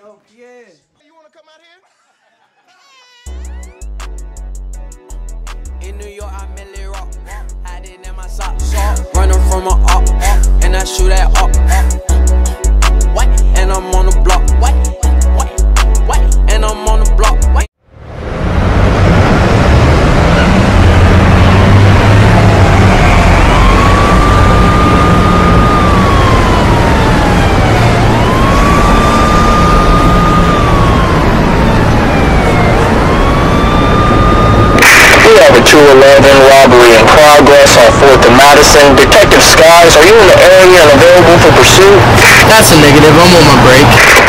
Yo, Pierre. You wanna come out here? In New York, I merely rock. Hiding in my socks. Running from a up, and I shoot at up. And I'm on the block. And I'm on the block. We have a 211 robbery in progress on 4th and Madison. Detective Skies, are you in the area and available for pursuit? That's a negative. I'm on my break.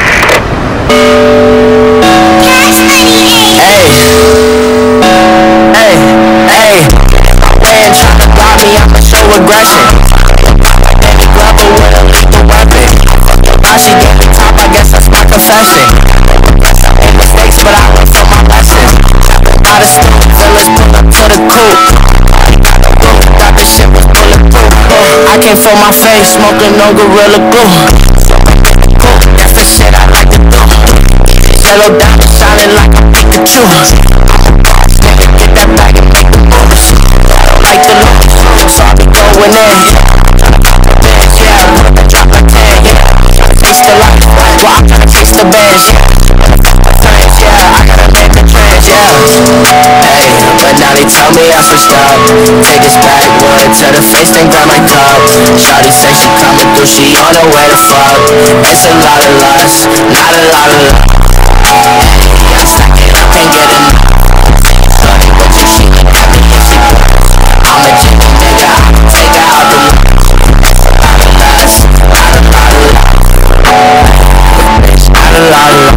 Hey. Man trying to block me, I'ma show aggression. Baby Glover with a lethal weapon. Now she gave me top, I guess that's my confession. Made mistakes, but I learned from my lessons. Out of school, fellas pull up to the coupe. Thought this shit was bulletproof. I can't feel my face, smoking no Gorilla Glue. That's the shit I like to do. Yellow diamond shining like a Pikachu. Nigga, get that bag and make the moves. Like the look, so I be going in. Yeah, drop my tag, yeah. Taste the life, well I gotta taste the bench. Yeah, I gotta make the trend, yeah. Hey, but now they tell me I switched up. Take this backwood to the face, then grab my cup. Shawty say she coming through, she on her way to fuck. It's a lot of lust, not a lot of love. Hey, I'm stacking up, can't get enough. Shawty with you, she look at me if she wants. I'm a jiggy nigga, I can take her out the loop. It's a lot of lust, not a lot of love. It's not a lot of love.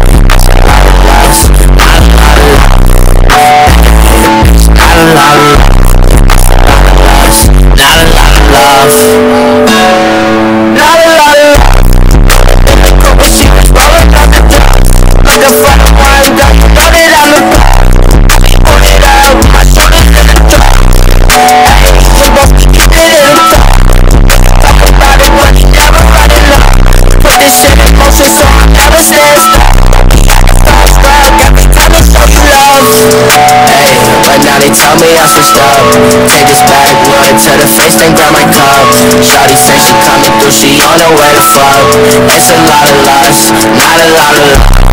Tell me I switched up. Take this backwood to the face, then grab my cup. Shawty say she coming through, she on her way to fuck. It's a lot of lust, not a lot of love.